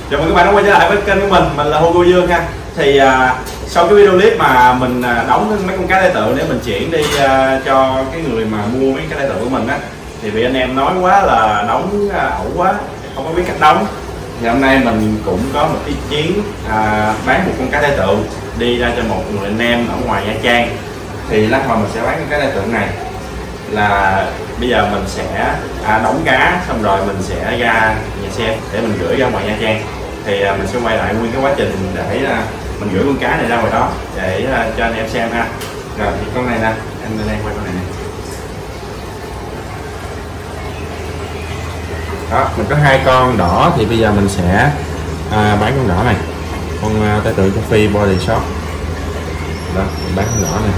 Chào mừng các bạn đã quay trở lại với kênh của mình là Hugo Dương ha. Thì sau cái video clip mà mình đóng mấy con cá tài tượng để mình chuyển đi cho cái người mà mua mấy cá tài tượng của mình á, thì bị anh em nói quá là đóng ẩu quá, không có biết cách đóng. Thì hôm nay mình cũng có một ý kiến bán một con cá tài tượng đi ra cho một người anh em ở ngoài Nha Trang. Thì lát hồi mình sẽ bán con cá tài tượng này là bây giờ mình sẽ đóng cá xong rồi mình sẽ ra nhà xe để mình gửi ra ngoài Nha Trang. Thì mình sẽ quay lại nguyên cái quá trình để mình gửi con cá này ra ngoài đó để cho anh em xem ha. Rồi thì con này nè, anh đang quay con này nè. Đó, mình có hai con đỏ thì bây giờ mình sẽ bán con đỏ này, con tài tượng châu Phi Body Shop. Đó, mình bán con đỏ này.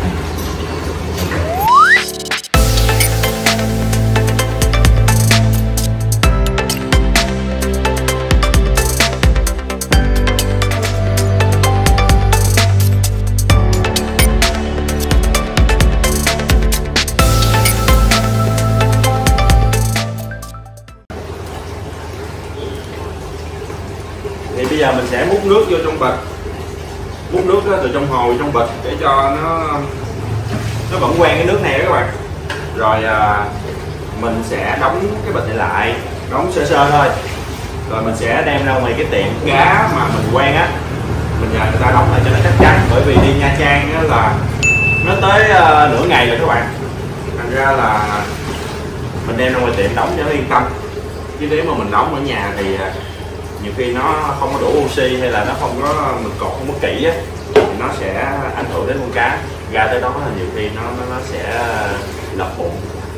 Thì bây giờ mình sẽ múc nước vô trong bịch, múc nước từ trong hồ trong bịch để cho nó vẫn quen cái nước này đó các bạn. Rồi mình sẽ đóng cái bịch này lại, đóng sơ sơ thôi. Rồi mình sẽ đem ra ngoài cái tiệm cá mà mình quen á, mình nhờ người ta đóng lại cho nó chắc chắn. Bởi vì đi Nha Trang á là nó tới nửa ngày rồi các bạn, thành ra là mình đem ra ngoài tiệm đóng cho nó yên tâm. Chứ nếu mà mình đóng ở nhà thì nhiều khi nó không có đủ oxy hay là nó không có, mình cột không có kỹ á, thì nó sẽ ảnh hưởng đến con cá. Ra tới đó là nhiều khi nó sẽ lật bụng.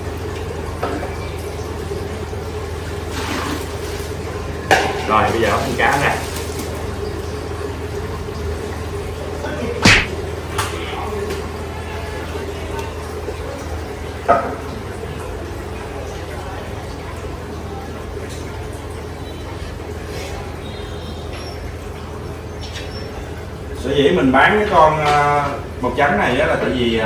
Rồi bây giờ con cá ra. Sở dĩ mình bán cái con màu trắng này là tại vì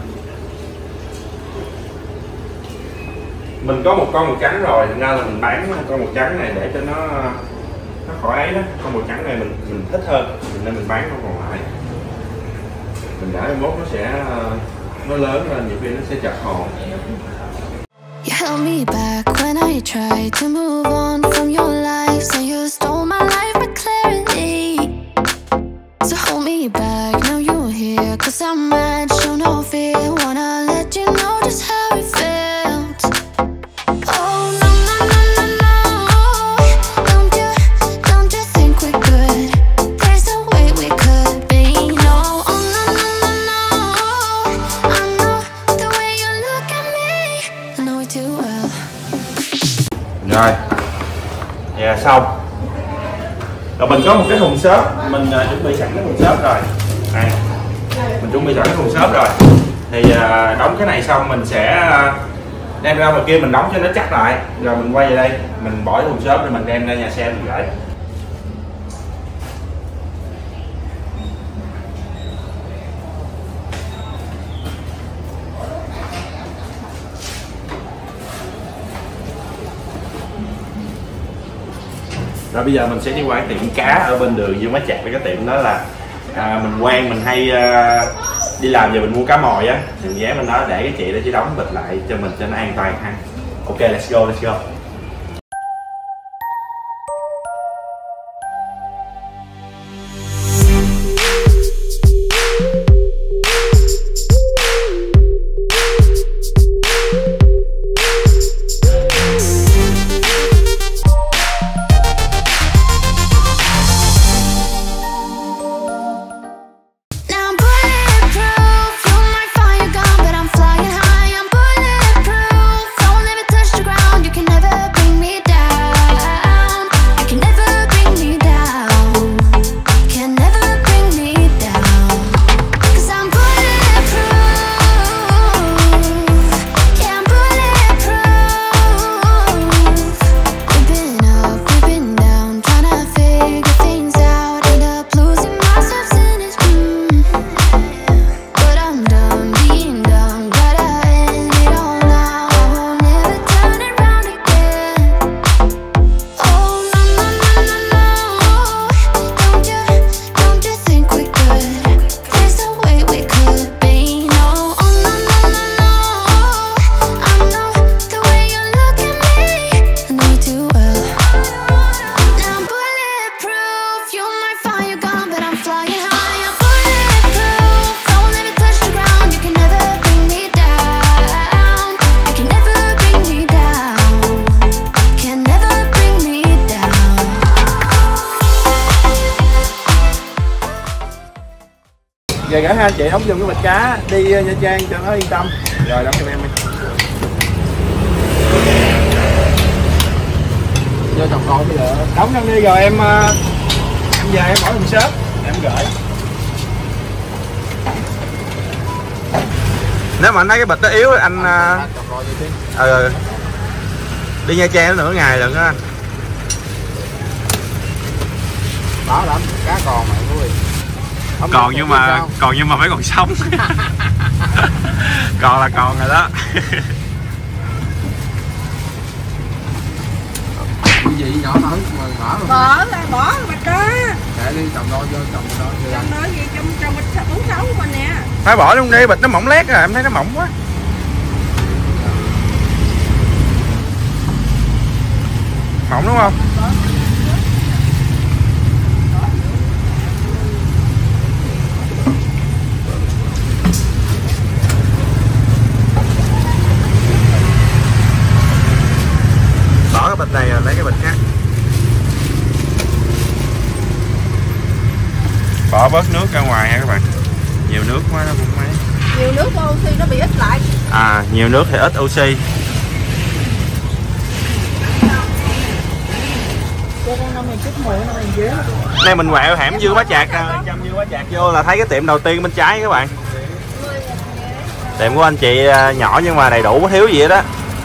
mình có một con màu trắng rồi, thành ra là mình bán con màu trắng này để cho nó khỏi ấy đó. Con màu trắng này mình thích hơn, nên mình bán con còn lại. Mình để mai mốt nó sẽ nó lớn lên, nhiều khi nó sẽ chật hồn. You held me back when I tried to move on from your life, so you stole my life with clarity. So hold me back, now you're here, 'cause I'm mad, show no fear, wanna let you know just how it felt. Oh no, no, no, no, no, don't you think we're good? There's no way we could be, no. Oh no, no, no, no, I know the way you look at me, I know it too well. Rồi, dạ xong. Rồi mình có một cái thùng xốp, mình chuẩn bị sẵn cái thùng xốp rồi. Đây, mình chuẩn bị sẵn cái thùng xốp rồi. Thì đóng cái này xong mình sẽ đem ra ngoài kia mình đóng cho nó chắc lại. Rồi mình quay về đây, mình bỏ cái thùng xốp rồi mình đem ra nhà xe mình gửi. Rồi bây giờ mình sẽ đi qua cái tiệm cá ở bên đường Dương Bá Trạc. Cái tiệm đó là mình quen, mình hay đi làm giờ mình mua cá mòi á, thì mình ghé bên đó để cái chị đó chỉ đóng bịch lại cho mình cho nó an toàn ha. Ok, let's go, let's go. Never Về cả hai anh chị đóng giùm cái bịch cá đi Nha Trang cho nó yên tâm. Rồi đóng giùm em đi. Vô chồng con bây giờ. Đóng trong đi rồi em về em bỏ thùng xốp em gửi. Nếu mà anh thấy cái bịch nó yếu anh đi Nha Trang nửa ngày lận á anh. Đó lắm, cá còn mà quý vị. Còn nhưng mà phải còn sống. Còn là còn rồi đó. Cái gì nhỏ nói mà mở luôn. Bỏ bịch đó. Để đi chồng đôi vô chồng đôi. Chồng đôi gì trong bịch 46 của mình nè. Phải bỏ luôn đi, bịch nó mỏng lét rồi, em thấy nó mỏng quá. Mỏng đúng không? Bỏ cái bịch này rồi lấy cái bịch khác. Bỏ bớt nước ra ngoài ha các bạn. Nhiều nước quá nó cũng mấy. Nhiều nước oxy nó bị ít lại. À, nhiều nước thì ít oxy. Nay mình quẹo hẻm dưa bá chạc, chăm dưa bá chạc vô là thấy cái tiệm đầu tiên bên trái các bạn. Tiệm của anh chị nhỏ nhưng mà đầy đủ, có thiếu gì hết đó.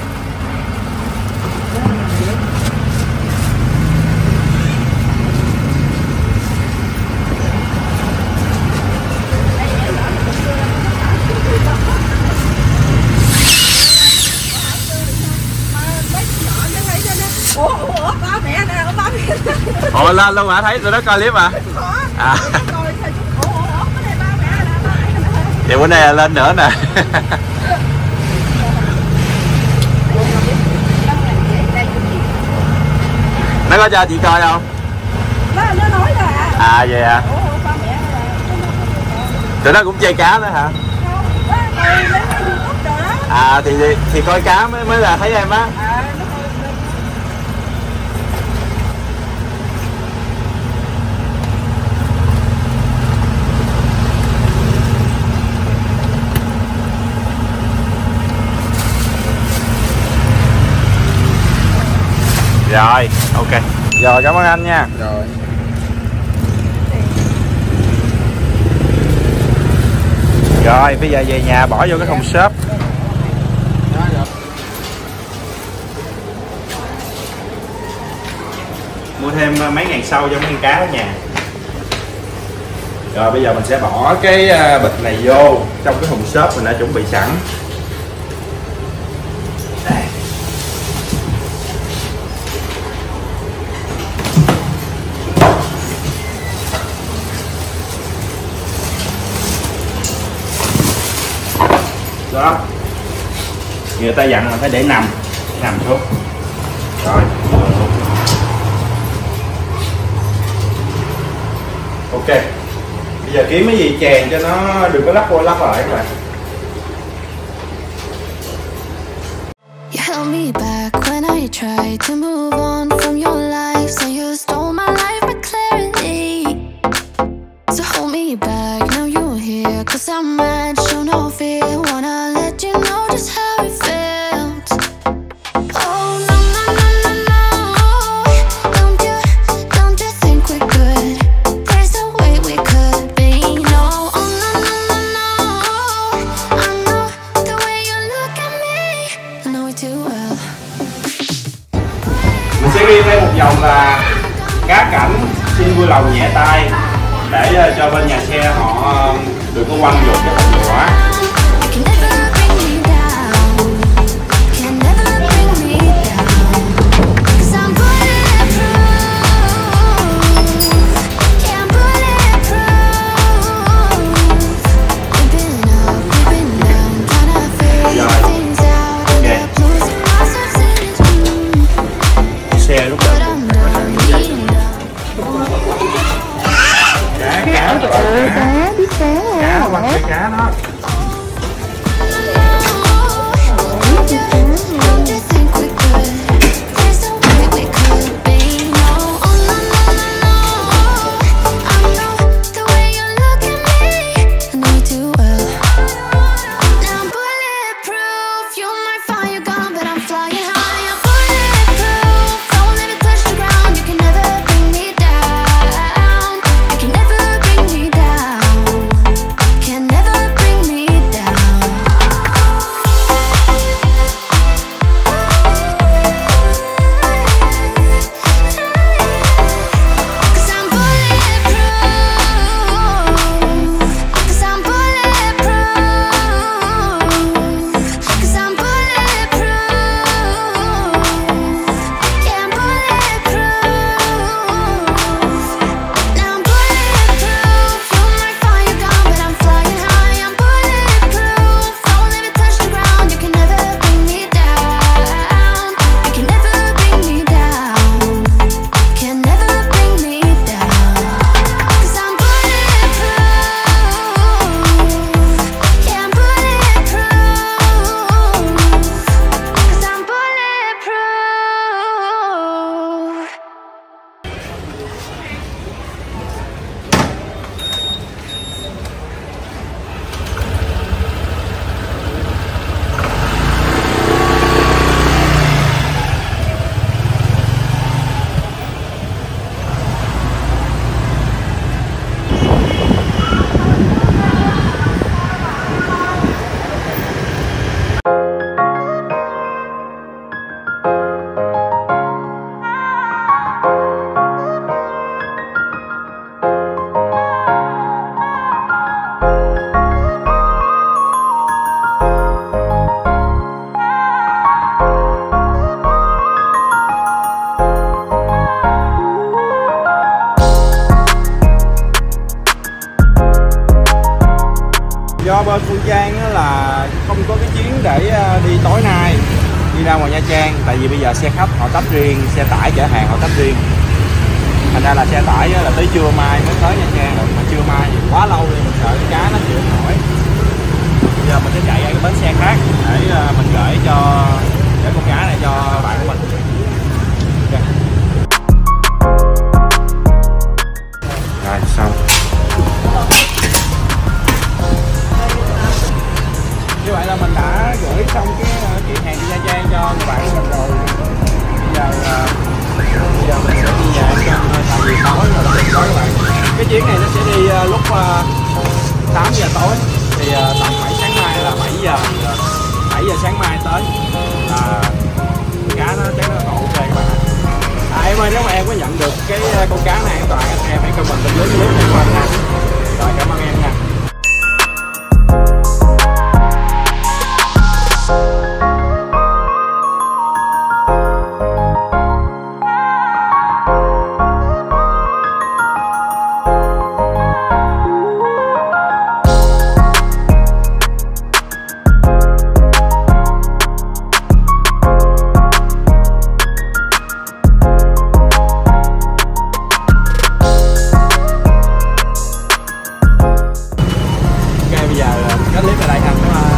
Ủa lên luôn hả? Thấy tụi nó coi clip à? À. Thì bữa nay là lên nữa nè. Nó có cho chị coi không? Nó nói rồi à. À vậy à? Tụi nó cũng chơi cá nữa hả? À thì coi cá mới là thấy em á. Rồi, ok. Rồi, cảm ơn anh nha. Rồi. Rồi, bây giờ về nhà bỏ vô cái thùng xốp. Mua thêm mấy ngàn sâu cho mấy con cá ở nhà. Rồi, bây giờ mình sẽ bỏ cái bịch này vô trong cái thùng xốp mình đã chuẩn bị sẵn. Đó, người ta dặn là phải để nằm xuống. Rồi ok, bây giờ kiếm cái gì chèn cho nó đừng có lắc qua lắc lại các bạn. You held me back when I tried to move on from your life. So you stole my life with clarity. So hold me back, now you're here. Cause I'm mad, show no fear. Wanna let you know just how it felt. Oh no, no, no, no, no. Don't you think we're good? There's no way we could be. No, oh no, no, no, no. I know the way you look at me. I know it too well. Mình sẽ ghi thêm một dòng là cá cảnh xin vui lòng nhẹ tay để cho bên nhà xe họ đừng có quăng vụt cái phần đồ quá. You can never bring me down. Can never bring me down. 'Cause I'm bulletproof. Yeah, I'm bulletproof. We've been up, we've been down, trying to figure things out. End up losing ourselves in it. Xe lúc But I'm done being done. cá Cá biết cá. quăng cái cá đó. Do bên Phương Trang là không có cái chuyến để đi tối nay đi ra ngoài Nha Trang, tại vì bây giờ xe khách họ tách riêng, xe tải chở hàng họ tách riêng, thành ra là xe tải là tới trưa mai mới tới Nha Trang được, mà trưa mai thì quá lâu rồi, mình sợ cái cá nó chịu không nổi. Bây giờ mình sẽ chạy ở cái bến xe khác để mình gửi con cá này cho bạn của mình. Okay. Rồi xong. Như vậy là mình đã gửi xong cái kiện hàng đi Nha Trang cho người bạn của mình rồi. Bây giờ mình sẽ đi về ăn cơm, tại vì tối rồi là tối các bạn. Cái chuyến này nó sẽ đi lúc 8 giờ tối, thì tầm 7 sáng mai là 7 giờ sáng mai tới là cá nó chắc nó còn ok các bạn. Em ơi, nếu mà em có nhận được cái con cá này an toàn, em hãy comment bên dưới clip này nha. Rồi, cảm ơn em nha. Kết clip ở đây ha.